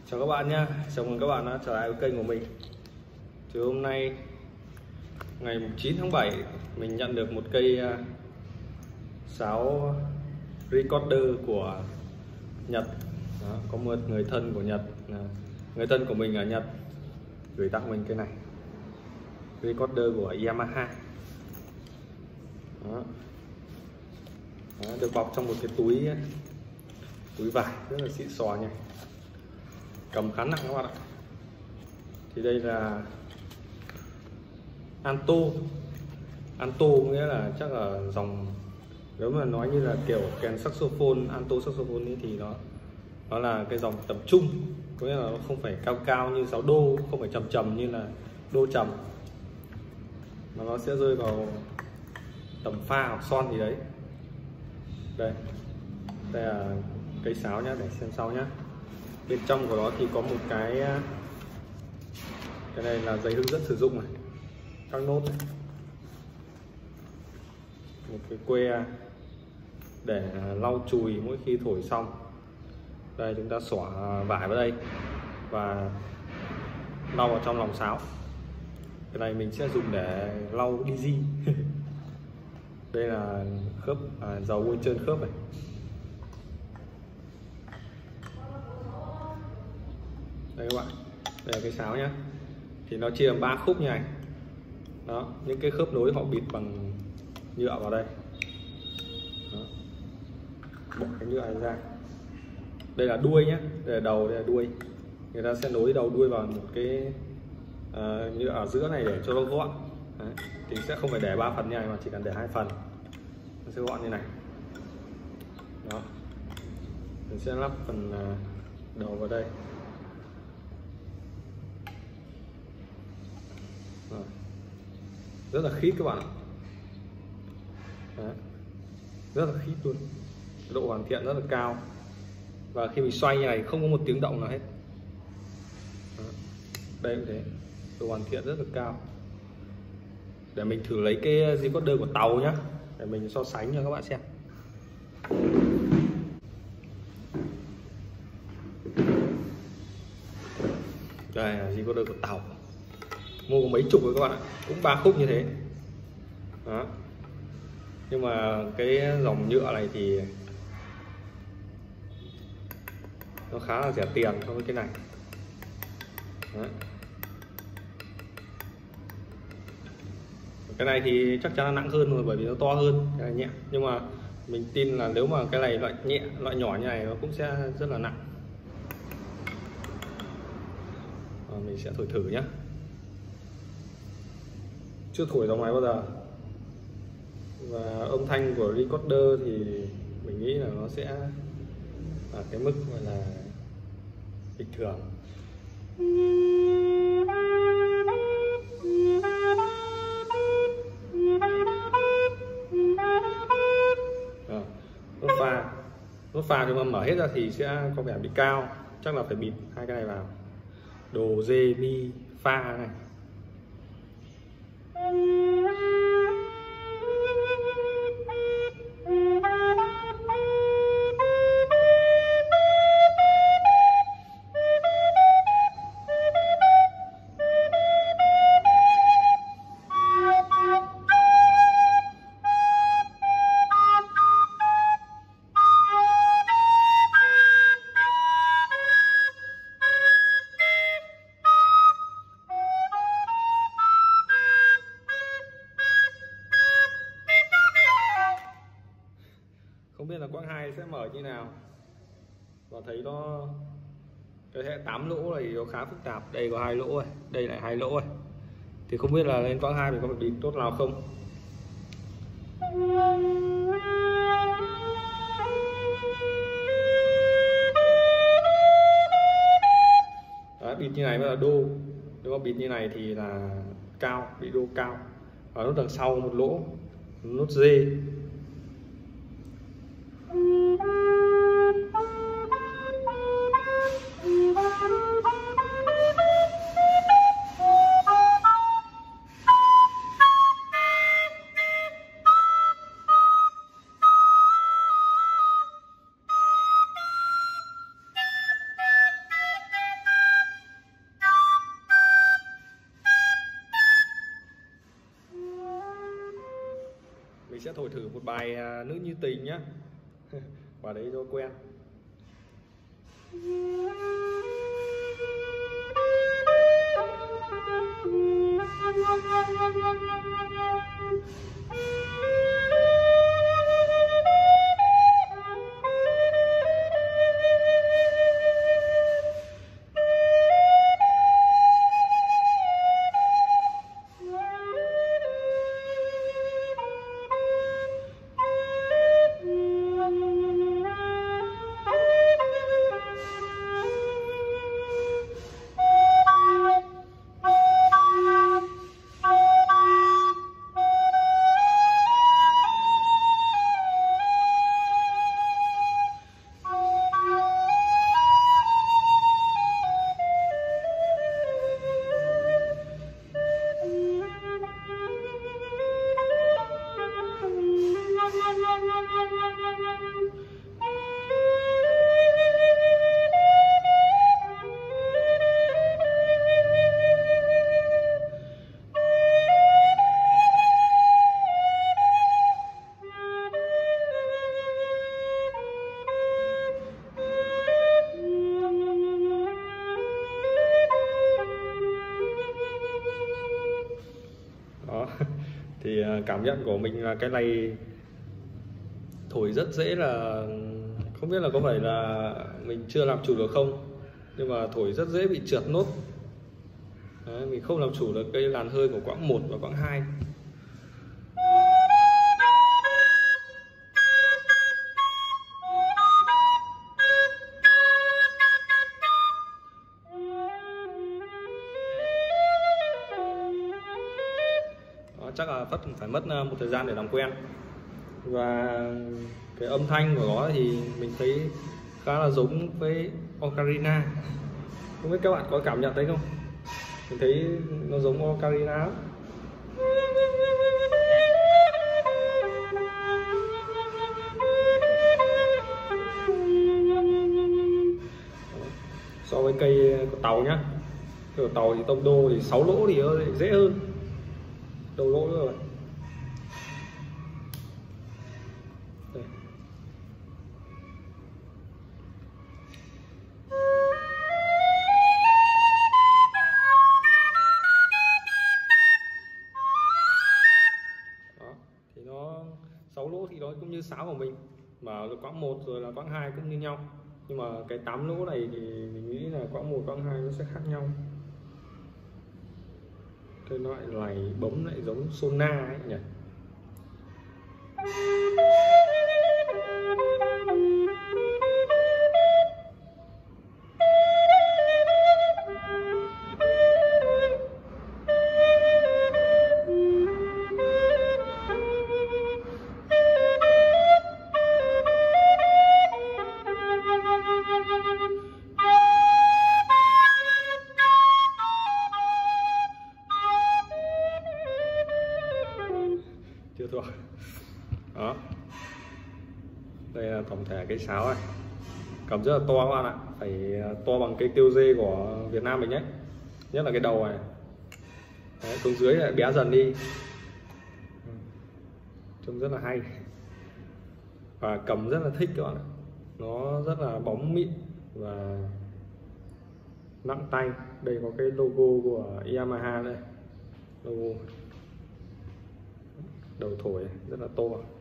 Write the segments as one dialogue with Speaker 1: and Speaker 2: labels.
Speaker 1: Chào các bạn nhé, chào mừng các bạn đã trở lại với kênh của mình. Thì hôm nay ngày 9 tháng 7 mình nhận được một cây sáo recorder của Nhật. Đó, có một người thân của Nhật, người thân của mình ở Nhật gửi tặng mình cái này, recorder của Yamaha. Đó. Đó, được bọc trong một cái túi vải rất là xịn sò nha, cầm khá nặng các bạn ạ. Thì đây là Anto nghĩa là chắc là dòng, nếu mà nói như là kiểu kèn saxophone, Anto saxophone ấy, thì nó là cái dòng tầm trung, có nghĩa là nó không phải cao cao như sáo đô, không phải trầm trầm như là đô trầm, mà nó sẽ rơi vào tầm pha hoặc son gì đấy. Đây là cây sáo nhá, để xem sau nhá. Bên trong của nó thì có một cái này là giấy hướng dẫn sử dụng này, các nốt này, một cái que để lau chùi mỗi khi thổi xong. Đây, chúng ta xõa vải vào đây và lau vào trong lòng sáo. Cái này mình sẽ dùng để lau DZ. Đây là khớp, dầu bôi trơn khớp này. Đây các bạn, đây là cái sáo nhá. Thì nó chia làm 3 khúc như này. Đó, những cái khớp nối họ bịt bằng nhựa vào đây. Đó. Bỏ cái nhựa này ra. Đây là đuôi nhé, đây là đầu, đây là đuôi. Người ta sẽ nối đầu đuôi vào một cái nhựa ở giữa này để cho nó gọn. Đấy. Thì sẽ không phải để 3 phần như này mà chỉ cần để 2 phần, nó sẽ gọn như này. Đó, mình sẽ lắp phần đầu vào đây. Rồi. Rất là khít các bạn ạ. Đấy. Rất là khít luôn, độ hoàn thiện rất là cao, và khi mình xoay như này không có một tiếng động nào hết. Đó. Đây cũng thế, độ hoàn thiện rất là cao. Để mình thử lấy cái recorder của tàu nhá, để mình so sánh cho các bạn xem. Đây là recorder của tàu, mua có mấy chục rồi các bạn ạ, cũng 3 khúc như thế. Đó. Nhưng mà cái dòng nhựa này thì nó khá là rẻ tiền so với cái này. Đấy. Cái này thì chắc chắn là nặng hơn rồi, bởi vì nó to hơn, cái này nhẹ. Nhưng mà mình tin là nếu mà cái này loại nhẹ, loại nhỏ như này nó cũng sẽ rất là nặng. Mình sẽ thổi thử nhé. Chưa thổi dòng này bao giờ, và âm thanh của recorder thì mình nghĩ là nó sẽ ở cái mức gọi là bình thường. Nốt pha nếu mà mở hết ra thì sẽ có vẻ bị cao, chắc là phải bịt hai cái này vào. Đồ, rê, mi, pha này. Không biết là quãng 2 sẽ mở như nào, và thấy nó cái hệ 8 lỗ này nó khá phức tạp. Đây có 2 lỗ này, đây lại 2 lỗ này, thì không biết là lên quãng 2 mình có phải bịt tốt nào không. Đấy, bịt như này mới là đô, nếu mà bịt như này thì là cao, bị đô cao. Và nốt đằng sau một lỗ, nốt dê. sẽ thổi thử một bài Nữ Như Tình nhá. Vào đấy cho quen. Đó. Thì cảm nhận của mình là cái này thổi rất dễ, là không biết là có phải là mình chưa làm chủ được không, nhưng mà thổi rất dễ bị trượt nốt. Đấy, mình không làm chủ được cái làn hơi của quãng 1 và quãng 2. Đó, chắc là phải mất một thời gian để làm quen. Và cái âm thanh của nó thì mình thấy khá là giống với ocarina. Không biết các bạn có cảm nhận thấy không? Mình thấy nó giống ocarina lắm. So với cây của tàu nhá, cây của tàu thì tông đô thì 6 lỗ thì dễ hơn, đầu lỗ nữa rồi. Đây. Đó, thì nó 6 lỗ thì nó cũng như sáo của mình, mà quãng 1 rồi là quãng 2 cũng như nhau, nhưng mà cái 8 lỗ này thì mình nghĩ là quãng 1 quãng 2 nó sẽ khác nhau. Cái loại này bấm lại giống Sona ấy nhỉ. Chưa thuộc. Đó, đây là tổng thể cái sáo này, cầm rất là to các bạn ạ, phải to bằng cây tiêu dê của Việt Nam mình nhé, nhất là cái đầu này. Đấy, xuống dưới lại bé dần đi, trông rất là hay và cầm rất là thích các bạn ạ. Nó rất là bóng mịn và nặng tay. Đây có cái logo của Yamaha đây, logo. Đầu thổi rất là to.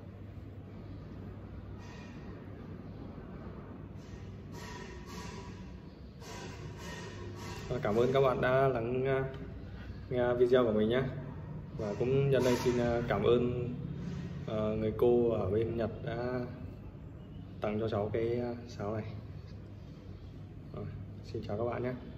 Speaker 1: Và cảm ơn các bạn đã lắng nghe video của mình nhé. Và cũng nhân đây xin cảm ơn người cô ở bên Nhật đã tặng cho cháu cái sáo này. Xin chào các bạn nhé.